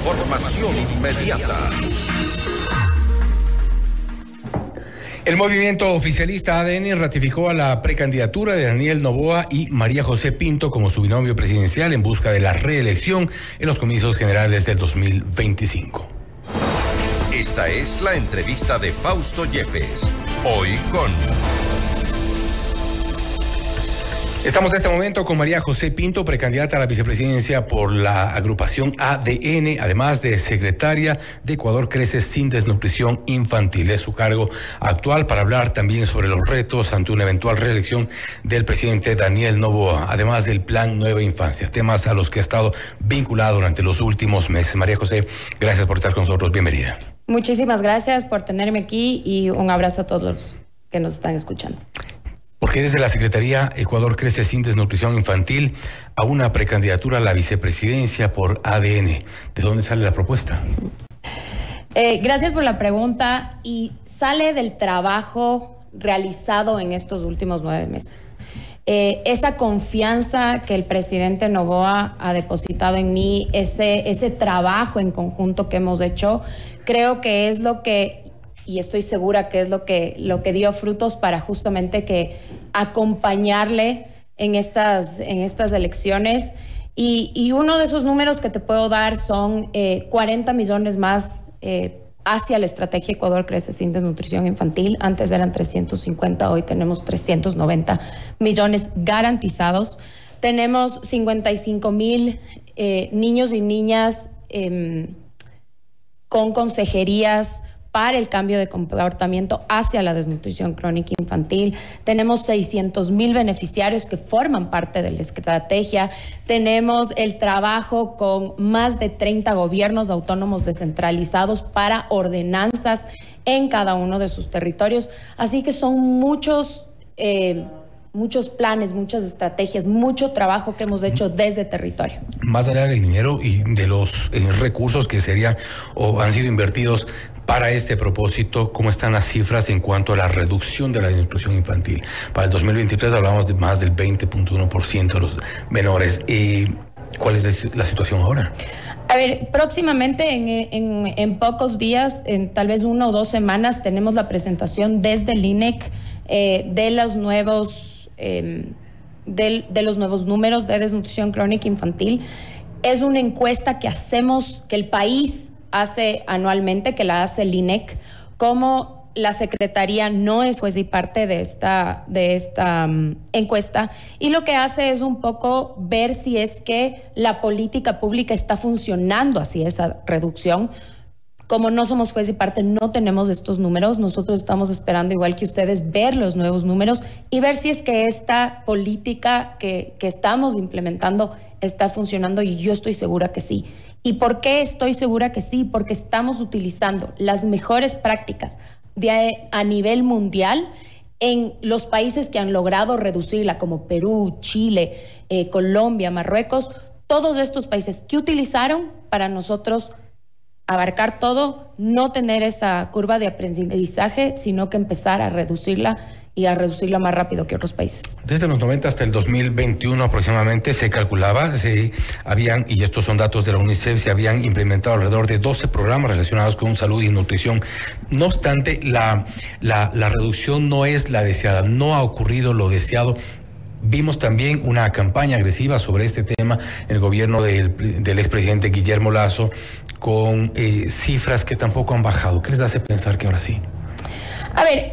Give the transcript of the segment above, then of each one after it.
Información inmediata. El movimiento oficialista ADN ratificó a la precandidatura de Daniel Noboa y María José Pinto como su binomio presidencial en busca de la reelección en los comicios generales del 2025. Esta es la entrevista de Fausto Yepes. Hoy con... Estamos en este momento con María José Pinto, precandidata a la vicepresidencia por la agrupación ADN, además de secretaria de Ecuador Crece sin Desnutrición Infantil. Es su cargo actual, para hablar también sobre los retos ante una eventual reelección del presidente Daniel Noboa, además del Plan Nueva Infancia, temas a los que ha estado vinculado durante los últimos meses. María José, gracias por estar con nosotros. Bienvenida. Muchísimas gracias por tenerme aquí y un abrazo a todos los que nos están escuchando. ¿Por qué desde la Secretaría Ecuador Crece sin Desnutrición Infantil a una precandidatura a la vicepresidencia por ADN? ¿De dónde sale la propuesta? Gracias por la pregunta, y sale del trabajo realizado en estos últimos 9 meses. Esa confianza que el presidente Noboa ha depositado en mí, ese trabajo en conjunto que hemos hecho, creo que es lo que... y estoy segura que es lo que dio frutos para justamente que acompañarle en estas elecciones. Y uno de esos números que te puedo dar son 40 millones más hacia la estrategia Ecuador Crece sin Desnutrición Infantil. Antes eran 350, hoy tenemos 390 millones garantizados. Tenemos 55,000 niños y niñas con consejerías para el cambio de comportamiento hacia la desnutrición crónica infantil. Tenemos 600,000 beneficiarios que forman parte de la estrategia. Tenemos el trabajo con más de 30 gobiernos autónomos descentralizados para ordenanzas en cada uno de sus territorios. Así que son muchos planes, muchas estrategias, mucho trabajo que hemos hecho desde territorio. Más allá del dinero y de los recursos que serían o han sido invertidos para este propósito, ¿cómo están las cifras en cuanto a la reducción de la desnutrición infantil? Para el 2023 hablamos de más del 20.1% de los menores. ¿Cuál es la situación ahora? A ver, próximamente, en pocos días, en tal vez 1 o 2 semanas, tenemos la presentación desde el INEC de los nuevos números de desnutrición crónica infantil. Es una encuesta que el país hace anualmente, que la hace el INEC. Como la Secretaría no es juez y parte de esta encuesta, y lo que hace es un poco ver si es que la política pública está funcionando hacia esa reducción. Como no somos juez y parte, no tenemos estos números. Nosotros estamos esperando, igual que ustedes, ver los nuevos números y ver si es que esta política que estamos implementando está funcionando, y yo estoy segura que sí. ¿Y por qué estoy segura que sí? Porque estamos utilizando las mejores prácticas a nivel mundial en los países que han logrado reducirla, como Perú, Chile, Colombia, Marruecos. Todos estos países que utilizaron para nosotros abarcar todo, no tener esa curva de aprendizaje, sino que empezar a reducirla, y a reducirla más rápido que otros países. Desde los 90 hasta el 2021 aproximadamente se calculaba, y estos son datos de la UNICEF, se habían implementado alrededor de 12 programas relacionados con salud y nutrición. No obstante, la reducción no es la deseada, no ha ocurrido lo deseado. Vimos también una campaña agresiva sobre este tema en el gobierno del expresidente Guillermo Lasso, con cifras que tampoco han bajado. ¿Qué les hace pensar que ahora sí? A ver,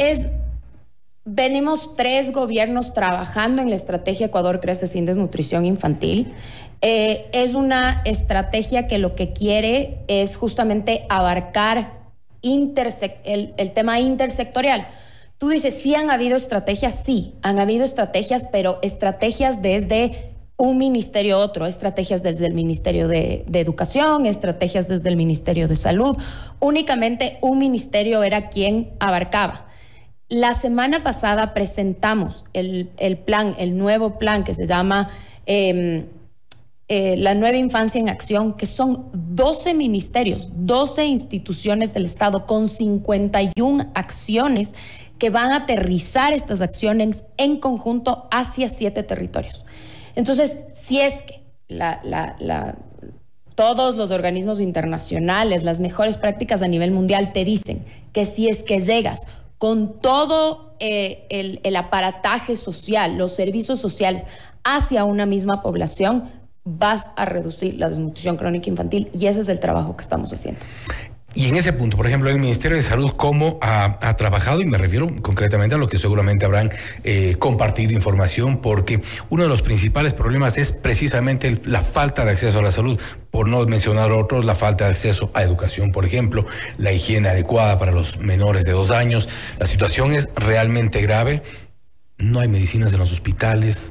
venimos 3 gobiernos trabajando en la estrategia Ecuador Crece sin Desnutrición Infantil. Es una estrategia que lo que quiere es justamente abarcar el tema intersectorial. Tú dices, ¿sí han habido estrategias? Sí, han habido estrategias, pero estrategias desde un ministerio a otro, estrategias desde el Ministerio de Educación, estrategias desde el Ministerio de Salud. Únicamente un ministerio era quien abarcaba. La semana pasada presentamos el nuevo plan que se llama La Nueva Infancia en Acción, que son 12 ministerios, 12 instituciones del Estado con 51 acciones que van a aterrizar estas acciones en conjunto hacia 7 territorios. Entonces, si es que todos los organismos internacionales, las mejores prácticas a nivel mundial te dicen que si es que llegas con todo el aparataje social, los servicios sociales hacia una misma población, vas a reducir la desnutrición crónica infantil, y ese es el trabajo que estamos haciendo. Y en ese punto, por ejemplo, el Ministerio de Salud, ¿cómo ha trabajado? Y me refiero concretamente a lo que seguramente habrán compartido información, porque uno de los principales problemas es precisamente la falta de acceso a la salud, por no mencionar otros, la falta de acceso a educación, por ejemplo, la higiene adecuada para los menores de 2 años. La situación es realmente grave, no hay medicinas en los hospitales.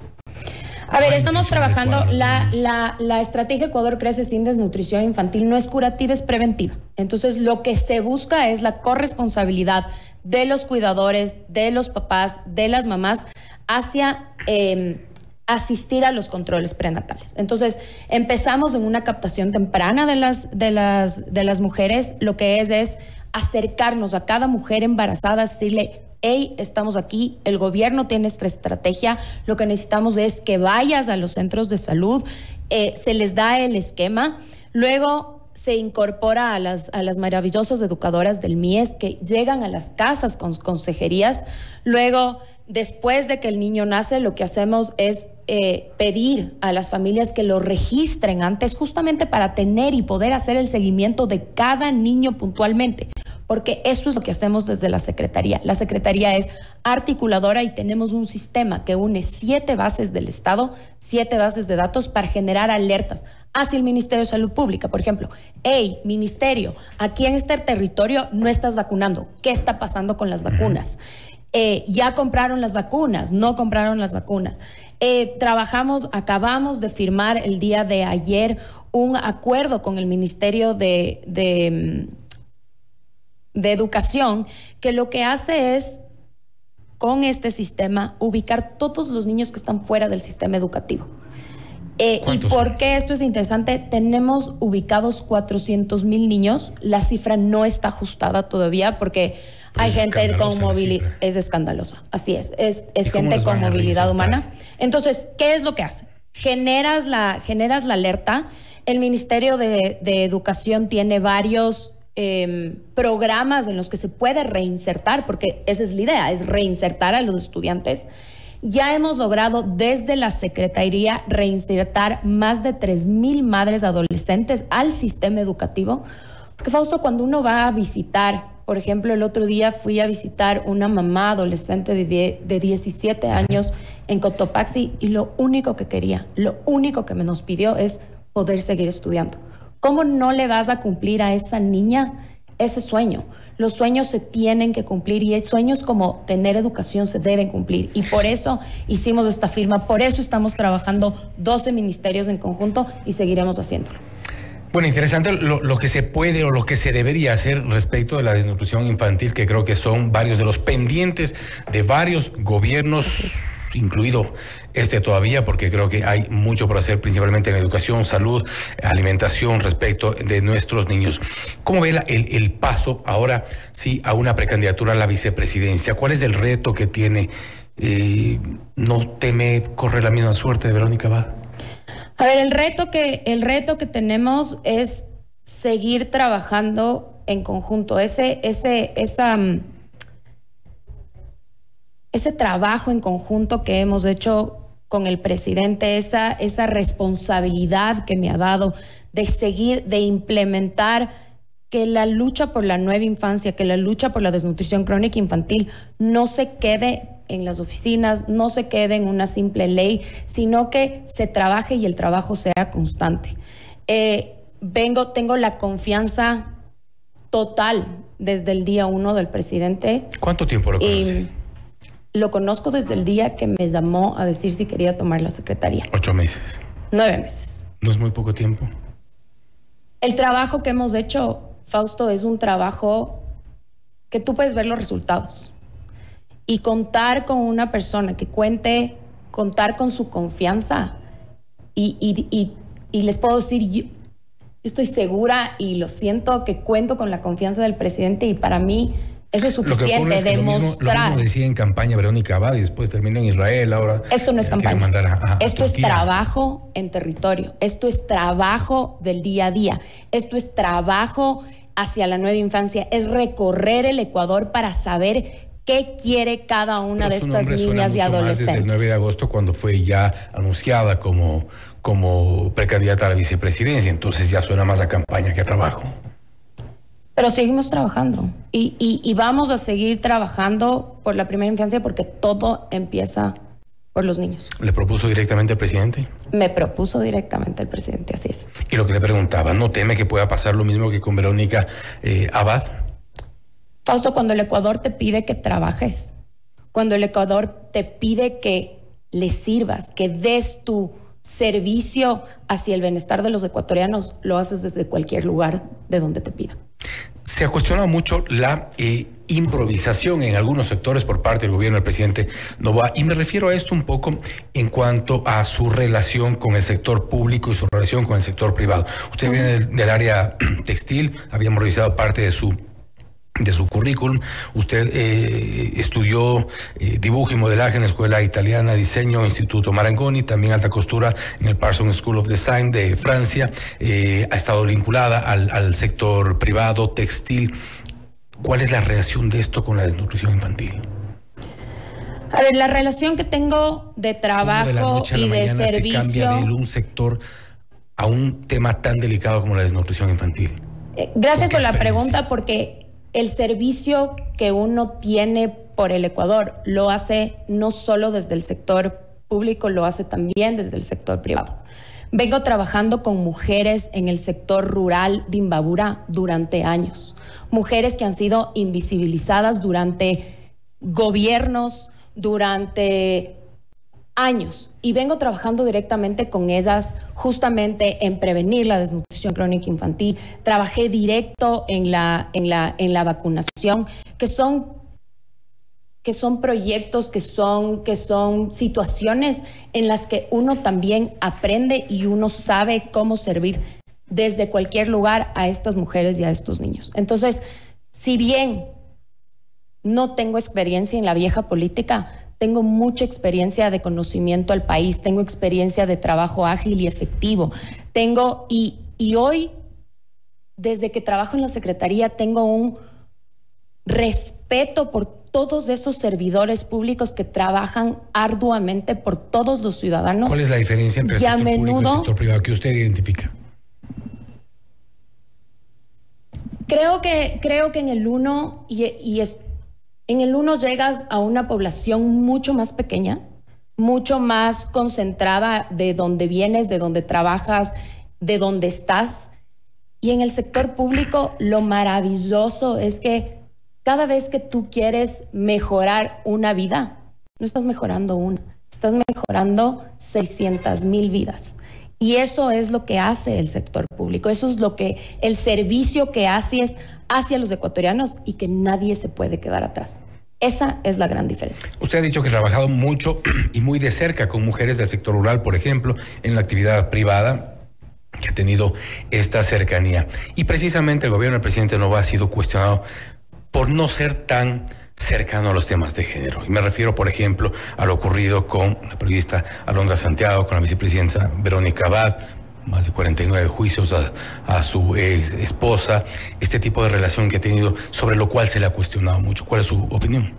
A ver, estamos trabajando, la estrategia Ecuador Crece sin desnutrición infantil no es curativa, es preventiva. Entonces, lo que se busca es la corresponsabilidad de los cuidadores, de los papás, de las mamás, hacia asistir a los controles prenatales. Entonces, empezamos en una captación temprana de las mujeres. Lo que es acercarnos a cada mujer embarazada, decirle: hey, estamos aquí, el gobierno tiene esta estrategia, lo que necesitamos es que vayas a los centros de salud, se les da el esquema, luego se incorpora a las maravillosas educadoras del MIES que llegan a las casas con consejerías, luego, después de que el niño nace, lo que hacemos es pedir a las familias que lo registren antes, justamente para tener y poder hacer el seguimiento de cada niño puntualmente. Porque eso es lo que hacemos desde la Secretaría. La Secretaría es articuladora y tenemos un sistema que une 7 bases del Estado, 7 bases de datos para generar alertas hacia el Ministerio de Salud Pública. Por ejemplo, hey, Ministerio, aquí en este territorio no estás vacunando. ¿Qué está pasando con las vacunas? Ya compraron las vacunas, no compraron las vacunas. Acabamos de firmar el día de ayer un acuerdo con el Ministerio de Educación, que lo que hace es, con este sistema, ubicar todos los niños que están fuera del sistema educativo. ¿Y por qué esto es interesante? Tenemos ubicados 400,000 niños. La cifra no está ajustada todavía porque hay gente con movilidad. Es escandalosa, así es gente con movilidad humana. Entonces, ¿qué es lo que hace? Generas la alerta. El Ministerio de Educación tiene varios programas en los que se puede reinsertar, porque esa es la idea, es reinsertar a los estudiantes. Ya hemos logrado desde la Secretaría reinsertar más de 3,000 madres adolescentes al sistema educativo. Porque, Fausto, cuando uno va a visitar, por ejemplo, el otro día fui a visitar una mamá adolescente de 17 años en Cotopaxi, y lo único que nos pidió es poder seguir estudiando. ¿Cómo no le vas a cumplir a esa niña ese sueño? Los sueños se tienen que cumplir, y sueños como tener educación se deben cumplir. Y por eso hicimos esta firma, por eso estamos trabajando 12 ministerios en conjunto y seguiremos haciéndolo. Bueno, interesante lo que se puede o lo que se debería hacer respecto de la desnutrición infantil, que creo que son varios de los pendientes de varios gobiernos, incluido este todavía, porque creo que hay mucho por hacer, principalmente en educación, salud, alimentación respecto de nuestros niños. ¿Cómo ve el paso ahora sí a una precandidatura a la vicepresidencia? ¿Cuál es el reto que tiene? ¿No teme correr la misma suerte de Verónica Abad? A ver, el reto que tenemos es seguir trabajando en conjunto. Ese trabajo en conjunto que hemos hecho con el presidente, esa responsabilidad que me ha dado de seguir, de implementar que la lucha por la nueva infancia, que la lucha por la desnutrición crónica infantil no se quede en las oficinas, no se quede en una simple ley, sino que se trabaje y el trabajo sea constante. Tengo la confianza total desde el día 1 del presidente. ¿Cuánto tiempo lo conoce? Lo conozco desde el día que me llamó a decir si quería tomar la secretaría. 8 meses. 9 meses. ¿No es muy poco tiempo? El trabajo que hemos hecho, Fausto, es un trabajo que tú puedes ver los resultados. Y contar con una persona que contar con su confianza. Y les puedo decir, yo estoy segura y lo siento que cuento con la confianza del presidente, y para mí Eso es suficiente, es que demostrar. Lo mismo decía en campaña Verónica Abad y después terminó en Israel. Ahora esto no es campaña. Esto es Turquía. trabajo en territorio. Esto es trabajo del día a día. Esto es trabajo hacia la nueva infancia. Es recorrer el Ecuador para saber qué quiere cada una de estas niñas y adolescentes. Desde el 9 de agosto, cuando fue ya anunciada como precandidata a la vicepresidencia, entonces ya suena más a campaña que a trabajo. Pero seguimos trabajando y vamos a seguir trabajando por la primera infancia porque todo empieza por los niños. ¿Le propuso directamente al presidente? Me propuso directamente el presidente, así es. Y lo que le preguntaba, ¿no teme que pueda pasar lo mismo que con Verónica Abad? Fausto, cuando el Ecuador te pide que trabajes, cuando el Ecuador te pide que le sirvas, que des tu servicio hacia el bienestar de los ecuatorianos, lo haces desde cualquier lugar de donde te pida. Se ha cuestionado mucho la improvisación en algunos sectores por parte del gobierno del presidente Noboa, y me refiero a esto un poco en cuanto a su relación con el sector público y su relación con el sector privado. Usted viene del área textil, habíamos revisado parte de su currículum. Usted estudió dibujo y modelaje en la Escuela Italiana de Diseño, Instituto Marangoni, también alta costura en el Parsons School of Design de Francia. Ha estado vinculada al sector privado, textil. ¿Cuál es la relación de esto con la desnutrición infantil? A ver, la relación que tengo de trabajo de la noche a la y de mañana servicio. Se cambia de un sector a un tema tan delicado como la desnutrición infantil. Gracias por la pregunta, porque el servicio que uno tiene por el Ecuador lo hace no solo desde el sector público, lo hace también desde el sector privado. Vengo trabajando con mujeres en el sector rural de Imbabura durante años. Mujeres que han sido invisibilizadas durante gobiernos, durante años. Y vengo trabajando directamente con ellas justamente en prevenir la desnutrición crónica infantil. Trabajé directo en la vacunación, que son proyectos, que son situaciones en las que uno también aprende y uno sabe cómo servir desde cualquier lugar a estas mujeres y a estos niños. Entonces, si bien no tengo experiencia en la vieja política, tengo mucha experiencia de conocimiento al país, tengo experiencia de trabajo ágil y efectivo. Y hoy, desde que trabajo en la Secretaría, tengo un respeto por todos esos servidores públicos que trabajan arduamente por todos los ciudadanos. ¿Cuál es la diferencia entre el sector público y el sector privado que usted identifica? Creo que en el uno en el uno llegas a una población mucho más pequeña, mucho más concentrada de donde vienes, de donde trabajas, de donde estás. Y en el sector público lo maravilloso es que cada vez que tú quieres mejorar una vida, no estás mejorando una, estás mejorando 600,000 vidas. Y eso es lo que hace el sector público, eso es lo que el servicio que haces hacia los ecuatorianos y que nadie se puede quedar atrás. Esa es la gran diferencia. Usted ha dicho que ha trabajado mucho y muy de cerca con mujeres del sector rural, por ejemplo, en la actividad privada, que ha tenido esta cercanía. Y precisamente el gobierno del presidente Noboa ha sido cuestionado por no ser tan cercano a los temas de género. Y me refiero, por ejemplo, a lo ocurrido con la periodista Alondra Santiago, con la vicepresidenta Verónica Abad, más de 49 juicios a su ex esposa, este tipo de relación que ha tenido, sobre lo cual se le ha cuestionado mucho. ¿Cuál es su opinión?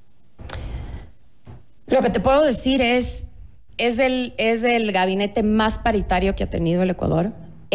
Lo que te puedo decir es el gabinete más paritario que ha tenido el Ecuador.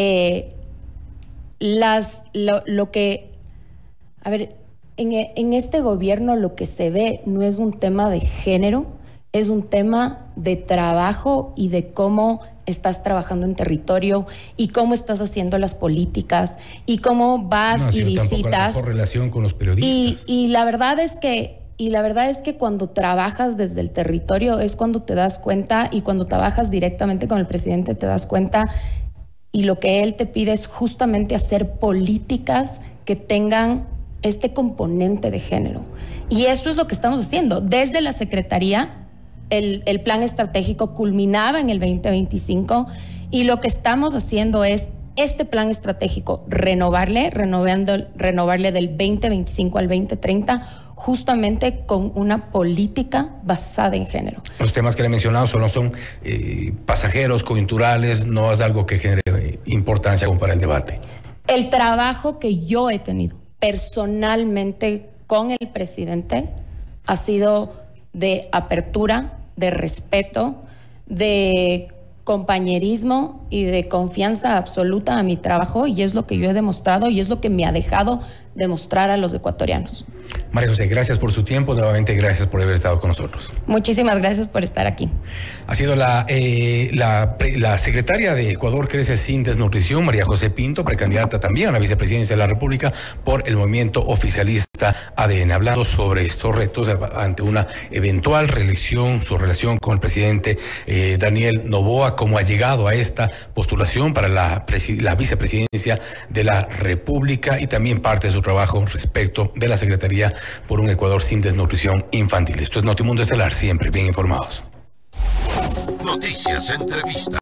En este gobierno lo que se ve no es un tema de género, es un tema de trabajo y de cómo estás trabajando en territorio y cómo estás haciendo las políticas y cómo vas y visitas. La mejor relación con los periodistas. Y la verdad es que cuando trabajas desde el territorio es cuando te das cuenta, y cuando trabajas directamente con el presidente te das cuenta, y lo que él te pide es justamente hacer políticas que tengan este componente de género. Y eso es lo que estamos haciendo. Desde la Secretaría, el plan estratégico culminaba en el 2025 y lo que estamos haciendo es este plan estratégico, renovarle del 2025 al 2030, justamente con una política basada en género. Los temas que le he mencionado solo son pasajeros, coyunturales, no es algo que genere importancia como para el debate. El trabajo que yo he tenido personalmente con el presidente ha sido de apertura, de respeto, de compañerismo y de confianza absoluta a mi trabajo, y es lo que yo he demostrado y es lo que me ha dejado demostrar a los ecuatorianos. María José, gracias por su tiempo, nuevamente gracias por haber estado con nosotros. Muchísimas gracias por estar aquí. Ha sido la secretaria de Ecuador Crece Sin Desnutrición, María José Pinto, precandidata también a la vicepresidencia de la República por el movimiento oficialista ADN, hablando sobre estos retos ante una eventual reelección, su relación con el presidente Daniel Noboa, cómo ha llegado a esta postulación para la vicepresidencia de la República y también parte de su trabajo respecto de la Secretaría por un Ecuador sin desnutrición infantil. Esto es Notimundo Estelar, siempre bien informados. Noticias, entrevistas.